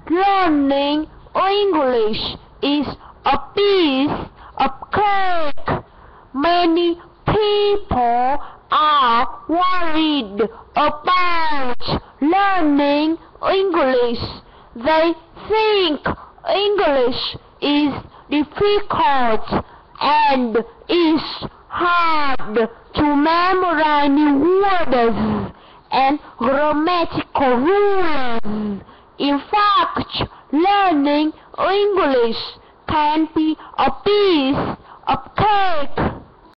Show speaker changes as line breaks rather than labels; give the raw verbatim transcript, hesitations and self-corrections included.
Learning English is a piece of cake. Many people are worried about learning English. They think English is difficult and is hard to memorize new words and grammatical rules. In fact, learning English can be a piece of cake.